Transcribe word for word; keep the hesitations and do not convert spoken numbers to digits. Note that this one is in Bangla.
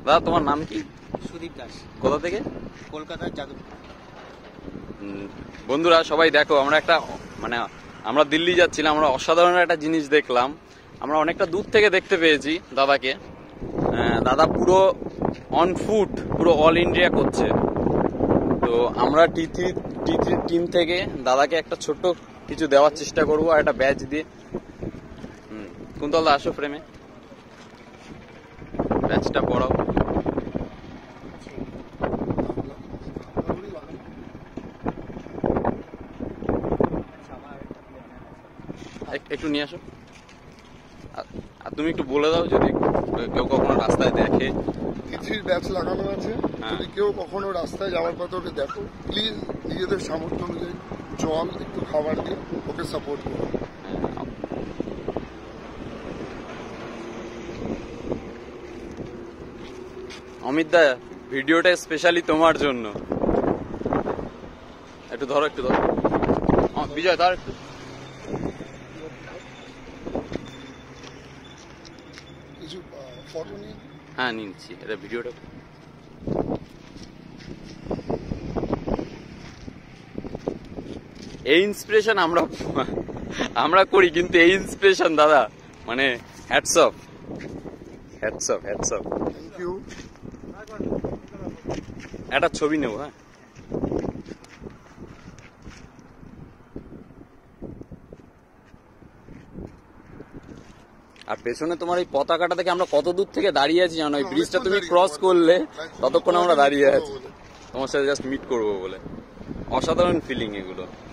দাদা তোমার নাম কি? সুদীপ দাস। কোথা থেকে? কলকাতার যাদবপুর। বন্ধুরা সবাই দেখো, আমরা একটা মানে আমরা দিল্লি যাচ্ছিলাম, আমরা অসাধারণ একটা জিনিস দেখলাম। আমরা অনেকটা দূর থেকে দেখতে পেয়েছি দাদাকে। দাদা পুরো অন ফুট, পুরো অল ইন্ডিয়া করছে। তো আমরা T three T three team থেকে দাদাকে একটা ছোট্ট কিছু দেওয়ার চেষ্টা করবো, আর একটা ব্যাচ দিয়ে। হুম কুন্তল আসো ফ্রেমে, ব্যাচটা পড়াও। একটু নিয়ে আসো, আর তুমি একটু বলে দাও যদি কেউ কখনো রাস্তায় দেখে। টিথির ব্যাচ লাগানো আছে, যদি কেউ কখনো রাস্তায় যাওয়ার কথা ওকে দেখো, প্লিজ নিজেদের সামর্থ্য অনুযায়ী জল একটু খাবার দিয়ে ওকে সাপোর্ট করো। অমিত দা, ভিডিওটা স্পেশালি তোমার জন্য। একটু ধরো, একটু ধরো বিজয়, ধর একটু। কিছু ফটো নিয়ে হ্যাঁ নিচ্ছি, এটা ভিডিওটা। এই ইন্সপিরেশন আমরা আমরা করি, কিন্তু এই ইন্সপিরেশন দাদা মানে hats off, hats off, hats off. Thank you. একটা ছবি নেবো। হ্যাঁ আর পেছনে তোমার এই পতাকাটা থেকে আমরা কত দূর থেকে দাঁড়িয়ে আছি জানো? এই ব্রিজটা তুমি ক্রস করলে ততক্ষণ আমরা দাঁড়িয়ে আছি তোমার সাথে জাস্ট মিট করবো বলে। অসাধারণ ফিলিং এগুলো।